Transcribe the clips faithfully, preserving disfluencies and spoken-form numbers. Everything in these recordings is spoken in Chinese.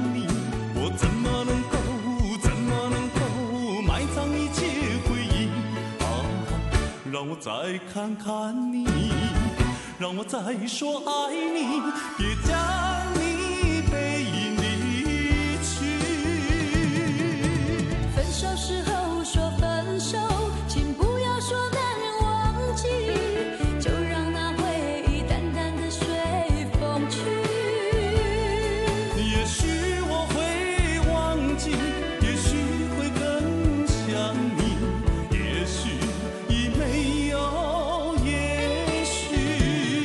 你，我怎么能够，怎么能够埋葬一切回忆？啊，让我再看看你，让我再说爱你，别将你背影离去。 分手时候说分手，请不要说男人忘记，就让那回忆淡淡的随风去。 也许我会忘记，也许会更想你，也许已没有也许。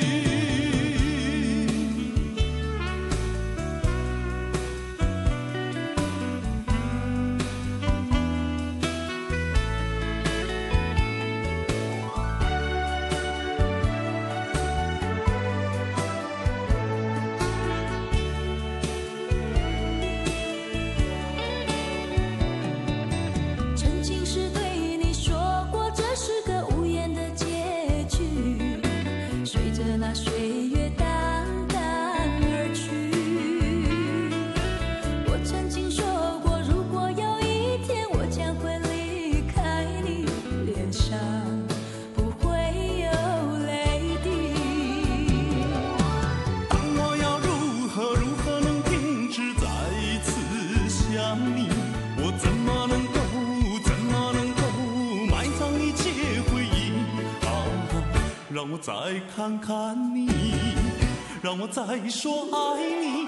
曾经是对你说过，这是个无言的结局，随着那岁月淡淡而去。我曾经说过，如果有一天我将会离开你，脸上不会有泪滴。 当我要如何如何能停止再次想你？我怎么能够，怎么能够埋葬一切回忆？啊，让我再看看你，让我再说爱你，